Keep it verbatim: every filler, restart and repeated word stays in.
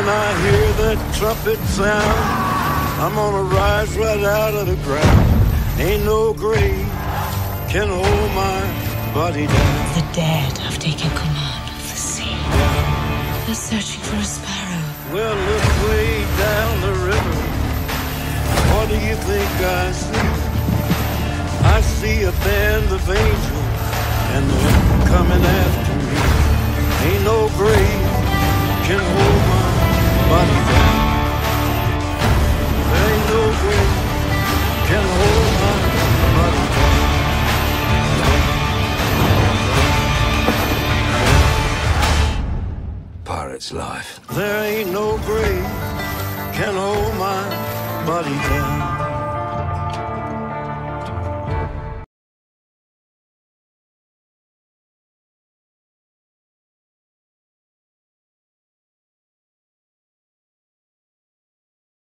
I hear that trumpet sound, I'm gonna rise right out of the ground. Ain't no grave can hold my body down. The dead have taken command of the sea. They're searching for a sparrow. Well, look way down the river. What do you think I see? I see a band of angels, and they're coming after me. Ain't no grave can hold my body down. There ain't no grave can hold my body down. Pirate's life. There ain't no grave can hold my body down.